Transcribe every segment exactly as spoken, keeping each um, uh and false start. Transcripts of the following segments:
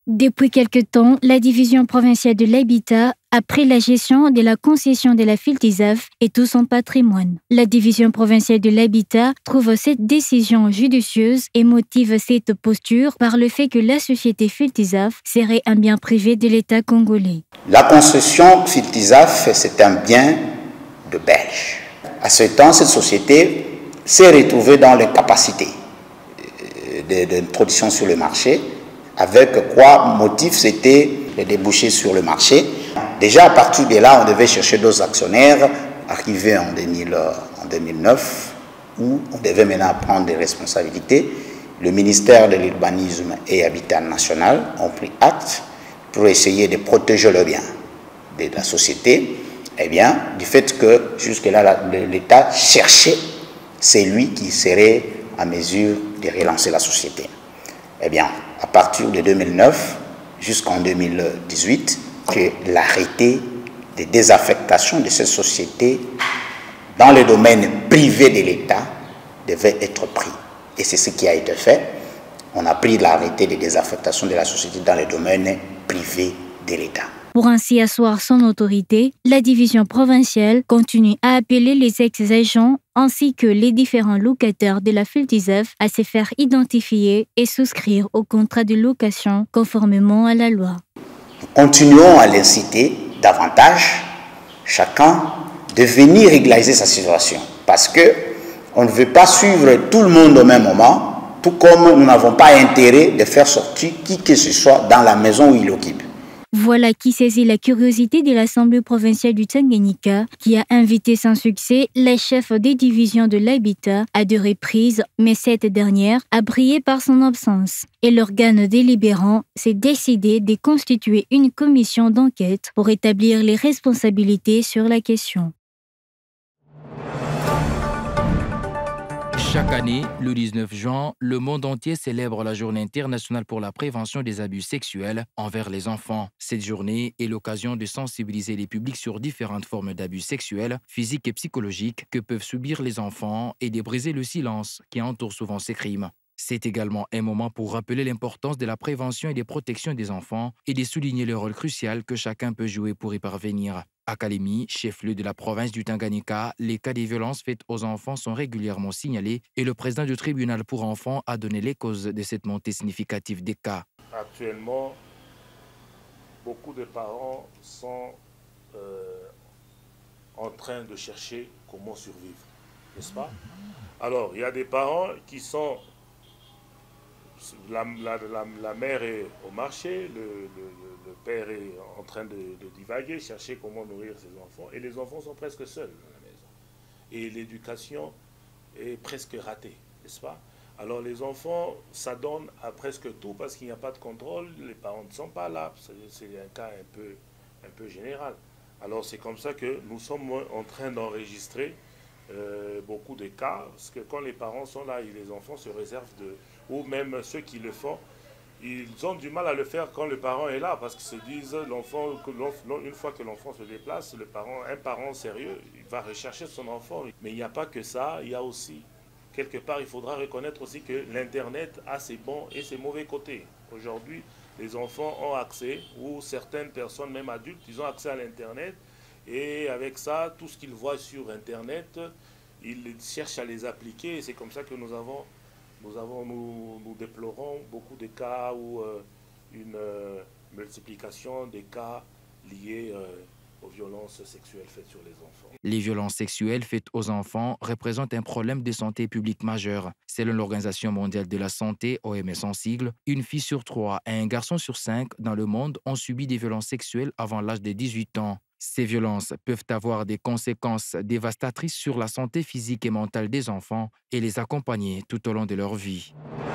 Depuis quelque temps, la division provinciale de l'habitat a pris la gestion de la concession de la Filtisaf et tout son patrimoine. La division provinciale de l'habitat trouve cette décision judicieuse et motive cette posture par le fait que la société Filtisaf serait un bien privé de l'État congolais. La concession Filtisaf, c'est un bien de Belge. À ce temps, cette société s'est retrouvée dans l'incapacité d'introduction sur le marché, avec quoi motif c'était de déboucher sur le marché. Déjà à partir de là, on devait chercher d'autres actionnaires, arrivé en, deux mille, en deux mille neuf, où on devait maintenant prendre des responsabilités. Le ministère de l'Urbanisme et Habitat National ont pris acte pour essayer de protéger le bien de la société, eh bien, du fait que jusque-là, l'État cherchait celui qui serait à mesure de relancer la société. Eh bien, à partir de deux mille neuf jusqu'en deux mille dix-huit, que l'arrêté de désaffectation de cette société dans le domaine privé de l'État devait être pris. Et c'est ce qui a été fait. On a pris l'arrêté de désaffectation de la société dans le domaine privé de l'État. Pour ainsi asseoir son autorité, la division provinciale continue à appeler les ex-agents ainsi que les différents locataires de la Filtisaf à se faire identifier et souscrire au contrat de location conformément à la loi. Nous continuons à l'inciter davantage, chacun, de venir régulariser sa situation. Parce qu'on ne veut pas suivre tout le monde au même moment, tout comme nous n'avons pas intérêt de faire sortir qui que ce soit dans la maison où il occupe. Voilà qui saisit la curiosité de l'Assemblée provinciale du Tanganyika, qui a invité sans succès les chefs des divisions de l'habitat à deux reprises, mais cette dernière a brillé par son absence. Et l'organe délibérant s'est décidé de constituer une commission d'enquête pour établir les responsabilités sur la question. Chaque année, le dix-neuf juin, le monde entier célèbre la Journée internationale pour la prévention des abus sexuels envers les enfants. Cette journée est l'occasion de sensibiliser les publics sur différentes formes d'abus sexuels, physiques et psychologiques que peuvent subir les enfants et de briser le silence qui entoure souvent ces crimes. C'est également un moment pour rappeler l'importance de la prévention et des protections des enfants et de souligner le rôle crucial que chacun peut jouer pour y parvenir. À Kalemi, chef-lieu de la province du Tanganyika, les cas de violences faites aux enfants sont régulièrement signalés et le président du tribunal pour enfants a donné les causes de cette montée significative des cas. Actuellement, beaucoup de parents sont euh, en train de chercher comment survivre, n'est-ce pas? Alors, il y a des parents qui sont... La, la, la, la mère est au marché, le, le, le père est en train de, de divaguer, chercher comment nourrir ses enfants, et les enfants sont presque seuls dans la maison. Et l'éducation est presque ratée, n'est-ce pas? Alors les enfants s'adonnent à presque tout parce qu'il n'y a pas de contrôle, les parents ne sont pas là, c'est un cas un peu, un peu général. Alors c'est comme ça que nous sommes en train d'enregistrer euh, beaucoup de cas, parce que quand les parents sont là, les enfants se réservent de... ou même ceux qui le font, ils ont du mal à le faire quand le parent est là, parce qu'ils se disent, l'enfant, une fois que l'enfant se déplace, le parent, un parent sérieux, il va rechercher son enfant. Mais il n'y a pas que ça, il y a aussi, quelque part, il faudra reconnaître aussi que l'Internet a ses bons et ses mauvais côtés. Aujourd'hui, les enfants ont accès, ou certaines personnes, même adultes, ils ont accès à l'Internet, et avec ça, tout ce qu'ils voient sur Internet, ils cherchent à les appliquer, et c'est comme ça que nous avons... Nous, avons, nous, nous déplorons beaucoup de cas où euh, une euh, multiplication des cas liés euh, aux violences sexuelles faites sur les enfants. Les violences sexuelles faites aux enfants représentent un problème de santé publique majeur. Selon l'Organisation mondiale de la santé, O M S en sigle, une fille sur trois et un garçon sur cinq dans le monde ont subi des violences sexuelles avant l'âge de dix-huit ans. Ces violences peuvent avoir des conséquences dévastatrices sur la santé physique et mentale des enfants et les accompagner tout au long de leur vie.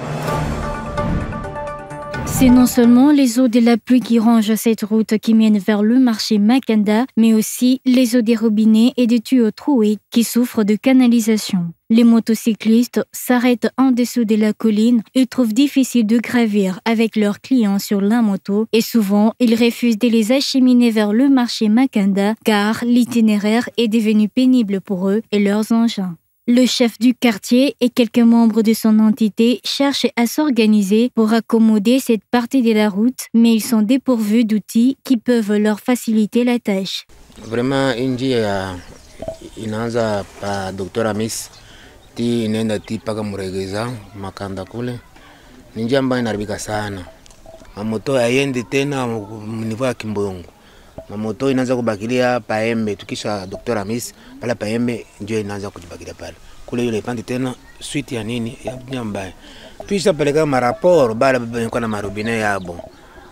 C'est non seulement les eaux de la pluie qui rongent cette route qui mène vers le marché Makanda, mais aussi les eaux des robinets et des tuyaux troués qui souffrent de canalisation. Les motocyclistes s'arrêtent en dessous de la colline et trouvent difficile de gravir avec leurs clients sur la moto et souvent ils refusent de les acheminer vers le marché Makanda car l'itinéraire est devenu pénible pour eux et leurs engins. Le chef du quartier et quelques membres de son entité cherchent à s'organiser pour accommoder cette partie de la route, mais ils sont dépourvus d'outils qui peuvent leur faciliter la tâche. Vraiment, inji ya inaanza pa Docteur Miss ti inaenda ti paka Muregeza Makanda kule. Ni njia ambayo inaharibika sana. Mamoto haiendi tena mnivo ya Kimbongo. Mamoto inaanza kubakilia Paembe, tukisha Docteur Miss pala Paembe ndio inaanza kujibakilia pale. Kule yule pandi tena suite ya nini ya nyamba. Tuisha peleka maraporo bala kwa na marobine yabo.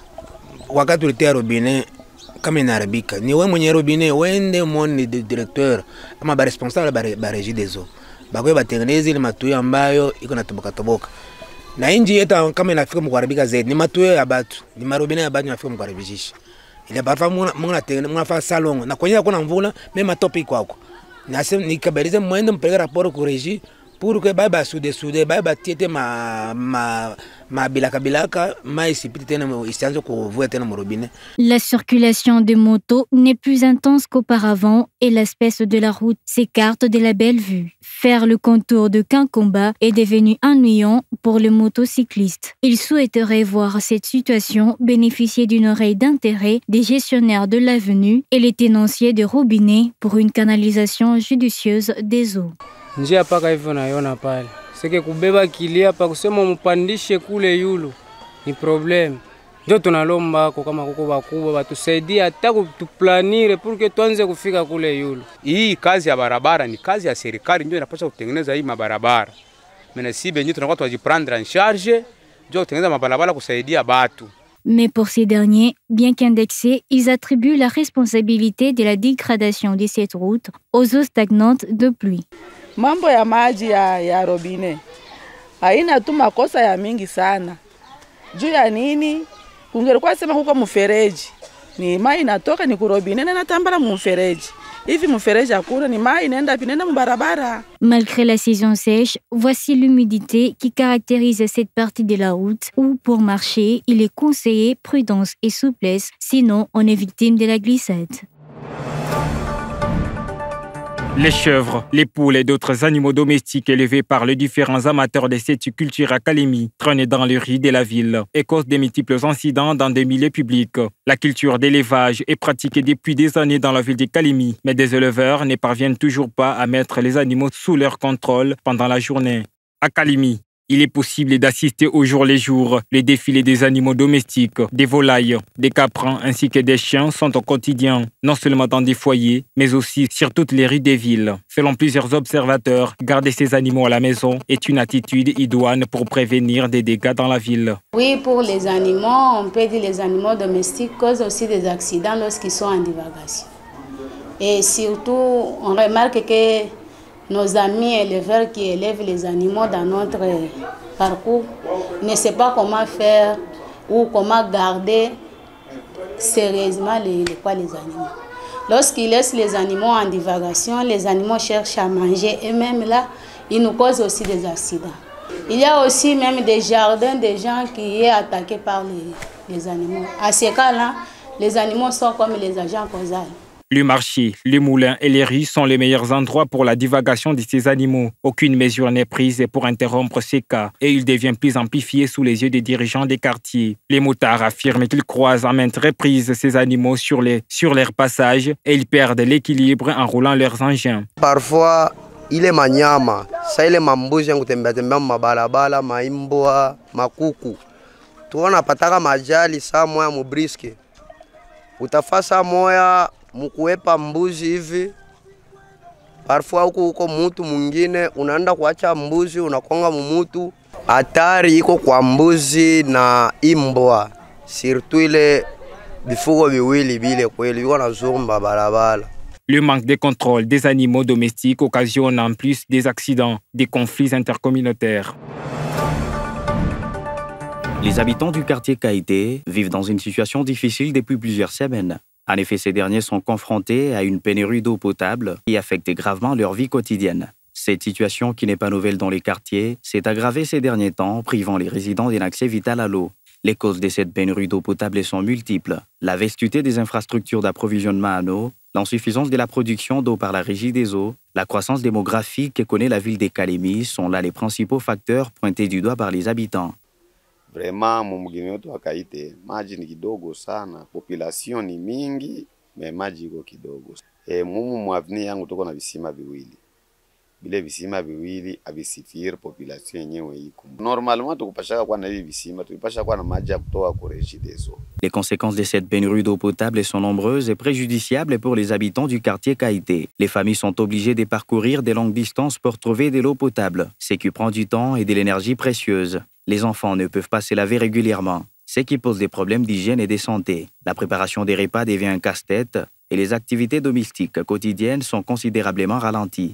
Wakati ulitia robine kama inaharibika ni wewe mwenye robine wende mwone directeur ama ba responsable ba, ba régie des eaux. Bakwe batengeneze ile matuyo ambayo iko na toboka toboka. Na inji yetu kama inafika mkuharibika zaidi ni matuyo ya batu, ni marobine ya batu inafika mkuharibisha. Ile parfois muna muna tengeneza muna fa salon na kwenye kuna mvula mema topic kwako. Na sema nikabalize mwende mpeleke rapport ku régie pour que baba soude soude baba tiete ma ma ma bilaka bilaka ma isipite tena isianze kuvua tena morobine. La circulation des motos n'est plus intense qu'auparavant et l'espèce de la route s'écarte de la belle vue. Faire le contour de Quinkomba est devenu ennuyant pour les motocyclistes. Ils souhaiteraient voir cette situation bénéficier d'une oreille d'intérêt des gestionnaires de l'avenue et les tenanciers de robinets pour une canalisation judicieuse des eaux. Njia paka hivyo naiona pale. Sike kubeba kilia pa kusema mpandishe kule yulu ni problem. Ndio tunalomba kwa kama kuko bakubwa batusaidie hata kutuplanire pour que tuanze kufika kule yulu. Hii kazi ya barabara ni kazi ya serikali ndio inapaswa kutengeneza hii mabarabara. Mena si benye tunakuwa tujiprendre en charge ndio kutengeneza mabarabara kusaidia batu. Mais pour ces derniers, bien qu'indexés, ils attribuent la responsabilité de la dégradation de cette route aux eaux stagnantes de pluie. Mambo ya maji ya, ya robine haina tu makosa ya mingi sana. Juu ya nini? Kungelikuwa sema huko mfereji ni mai inatoka ni kurobine na natambala mfereji. Hivi mfereji hakuna ni mai inaenda pinenda mbarabara. Malgré la saison sèche, voici l'humidité qui caractérise cette partie de la route où pour marcher, il est conseillé prudence et souplesse, sinon on est victime de la glissade. Les chèvres, les poules et d'autres animaux domestiques élevés par les différents amateurs de cette culture à Kalemi traînent dans les rues de la ville et causent de multiples incidents dans des milieux publics. La culture d'élevage est pratiquée depuis des années dans la ville de Kalemi, mais des éleveurs ne parviennent toujours pas à mettre les animaux sous leur contrôle pendant la journée. À Kalemi, il est possible d'assister au jour le jour les défilés des animaux domestiques, des volailles, des caprins ainsi que des chiens sont au quotidien, non seulement dans des foyers, mais aussi sur toutes les rues des villes. Selon plusieurs observateurs, garder ces animaux à la maison est une attitude idoine pour prévenir des dégâts dans la ville. Oui, pour les animaux, on peut dire les animaux domestiques causent aussi des accidents lorsqu'ils sont en divagation. Et surtout, on remarque que nos amis éleveurs qui élèvent les animaux dans notre parcours ne savent pas comment faire ou comment garder sérieusement les, les, quoi, les animaux. Lorsqu'ils laissent les animaux en divagation, les animaux cherchent à manger et même là, ils nous causent aussi des accidents. Il y a aussi même des jardins des gens qui sont attaqués par les, les animaux. À ces cas-là, les animaux sont comme les agents causaux. Le marché, les moulins et les rues sont les meilleurs endroits pour la divagation de ces animaux. Aucune mesure n'est prise pour interrompre ces cas et il devient plus amplifié sous les yeux des dirigeants des quartiers. Les motards affirment qu'ils croisent à maintes reprises ces animaux sur, les, sur leur passage et ils perdent l'équilibre en roulant leurs engins. Parfois, il est manyama, ça il est mambuzi yangu tembea tembea mabalabala, maimbwa, makuku. Tuona pataka majali saa moya mubriske. Utafasa moya mukuepa mbuzi hivi, parfois huko huko mutu mwingine unaenda kuacha mbuzi unakonga mumutu. Hatari iko kwa mbuzi na imbwa, surtout ile bifugo viwili bile kweli yuko na zumba barabara. Le manque de contrôle des animaux domestiques occasionne en plus des accidents, des conflits intercommunautaires. Les habitants du quartier Kaïté vivent dans une situation difficile depuis plusieurs semaines. En effet, ces derniers sont confrontés à une pénurie d'eau potable qui affecte gravement leur vie quotidienne. Cette situation, qui n'est pas nouvelle dans les quartiers, s'est aggravée ces derniers temps, privant les résidents d'un accès vital à l'eau. Les causes de cette pénurie d'eau potable sont multiples. La vastuité des infrastructures d'approvisionnement en eau, l'insuffisance de la production d'eau par la Régie des eaux, La croissance démographique que connaît la ville de Kalemi sont là les principaux facteurs pointés du doigt par les habitants. Vraiment, mumugini wetu wa Kaite, maji ni kidogo sana, population ni mingi, me maji iko kidogo. E, mumu mwavini yangu tuko na visima viwili. Bile visima viwili avisifiri population yenyewe iko. Normalement tukupashaka kwa na hivi visima, tukipasha kwa na maji ya kutoka kwa Regideso. Les conséquences de cette pénurie d'eau potable sont nombreuses et préjudiciables pour les habitants du quartier Kaite. Les familles sont obligées de parcourir des longues distances pour trouver de l'eau potable, ce qui prend du temps et de l'énergie précieuse. Les enfants ne peuvent pas se laver régulièrement, ce qui pose des problèmes d'hygiène et de santé. La préparation des repas devient un casse-tête et les activités domestiques quotidiennes sont considérablement ralenties.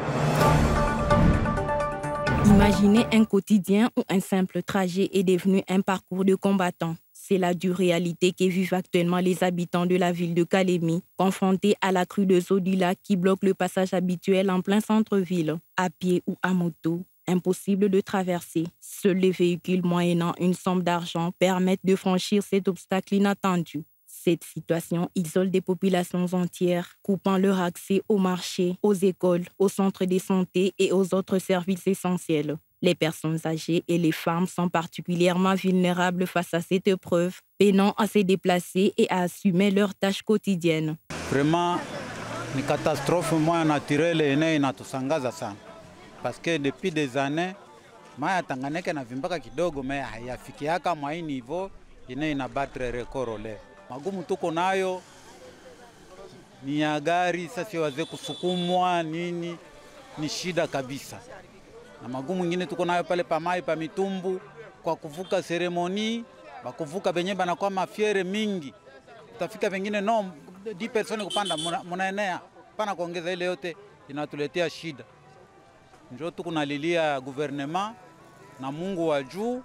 Imaginez un quotidien où un simple trajet est devenu un parcours de combattant. C'est la dure réalité que vivent actuellement les habitants de la ville de Kalemi, confrontés à la crue de eau du lac qui bloque le passage habituel en plein centre-ville. À pied ou à moto, impossible de traverser. Seuls les véhicules moyennant une somme d'argent permettent de franchir cet obstacle inattendu. Cette situation isole des populations entières, coupant leur accès aux marchés, aux écoles, aux centres de santé et aux autres services essentiels. Les personnes âgées et les femmes sont particulièrement vulnérables face à cette épreuve, peinant à se déplacer et à assumer leurs tâches quotidiennes. Vraiment, une catastrophe naturelle est inatusangaza sana. Parce que depuis des années, maya Tanganyika na vimbaka kidogo mais hayafikiaka mwa hii niveau ine inabatre record leo. Magumu tuko nayo ni ya gari sasa waze kusukumwa nini ni shida kabisa. Na magumu mengine tuko nayo pale pa mai pa mitumbu kwa kuvuka seremoni, bakuvuka benye bana kwa mafiere mingi. Utafika pengine no dix personnes kupanda munaenea pana kuongeza ile yote inatuletea shida. Njoo tuko nalilia gouvernement na Mungu wa juu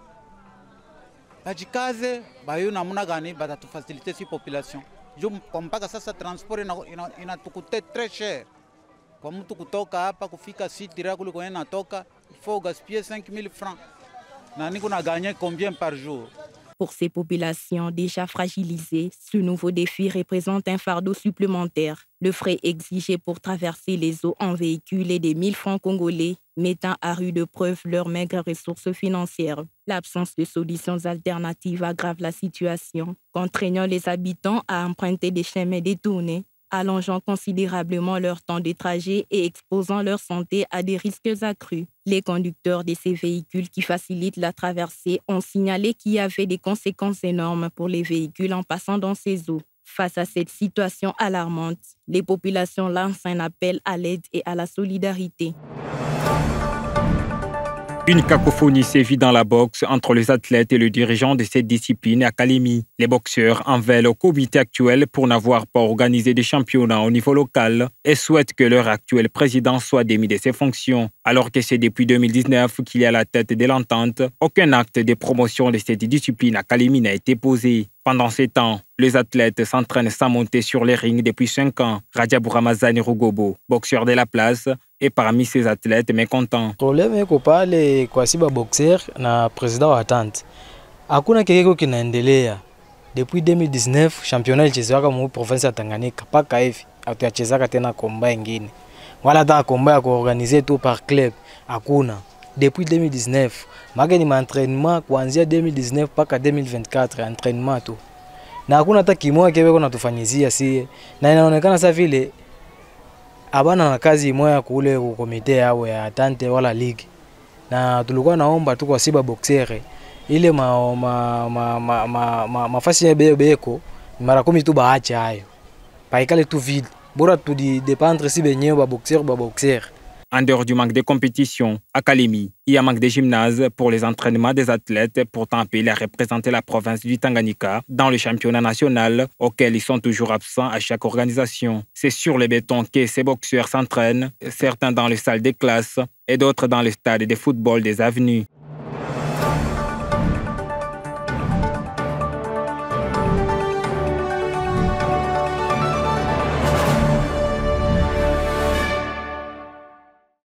bajikaze bayo namuna gani batatufasilite si population. Jo kwa mpaka sasa transport inatukute ina, ina très cher. Kwa mtu kutoka hapa kufika site ya kule kwenye natoka il faut gaspiller cinq mille francs. Na niko na gagner combien par jour? Pour ces populations déjà fragilisées, ce nouveau défi représente un fardeau supplémentaire. Le frais exigé pour traverser les eaux en véhicule est des mille francs congolais, mettant à rude preuve leurs maigres ressources financières. L'absence de solutions alternatives aggrave la situation, contraignant les habitants à emprunter des chemins détournés, allongeant considérablement leur temps de trajet et exposant leur santé à des risques accrus. Les conducteurs de ces véhicules qui facilitent la traversée ont signalé qu'il y avait des conséquences énormes pour les véhicules en passant dans ces eaux. Face à cette situation alarmante, les populations lancent un appel à l'aide et à la solidarité. Une cacophonie sévit dans la boxe entre les athlètes et le dirigeant de cette discipline à Kalemi. Les boxeurs en veulent au comité actuel pour n'avoir pas organisé des championnats au niveau local et souhaitent que leur actuel président soit démis de ses fonctions. Alors que c'est depuis deux mille dix-neuf qu'il est à la tête de l'entente, aucun acte de promotion de cette discipline à Kalemi n'a été posé. Pendant ces temps, les athlètes s'entraînent sans monter sur les rings depuis cinq ans. Rajabou Ramazani Rugobo, boxeur de la place, est parmi ces athlètes mécontents. Le problème est que kwa siba boxer na président wa attente. Hakuna kikeko kinaendelea. Depuis deux mille dix-neuf, championnat ilichezeka mu province ya Tanganyika paka hivi hatuyachezaka tena komba ingine. Wala hata komba ya kuorganiser tu par club hakuna. Depuis deux mille dix-neuf, maka ni entraînement kuanzia deux mille dix-neuf paka deux mille vingt-quatre entraînement tu. Na hakuna hata kimoja kile kunatufanyizia si na inaonekana sasa vile abana na kazi moja kule ku komite yao ya attente wala league. Na tulikuwa naomba tu kwa siba boxere ile ma ma ma ma, ma, ma mafasi ya beko mara kumi tu baacha hayo. Paikale tu vide. Bora tu di dépendre si benyewe ba boxer ba boxer. En dehors du manque de compétition, à Kalemi, il y a manque de gymnases pour les entraînements des athlètes pourtant appelés à représenter la province du Tanganyika dans le championnat national auquel ils sont toujours absents à chaque organisation. C'est sur le béton que ces boxeurs s'entraînent, certains dans les salles de classe et d'autres dans les stades de football des avenues.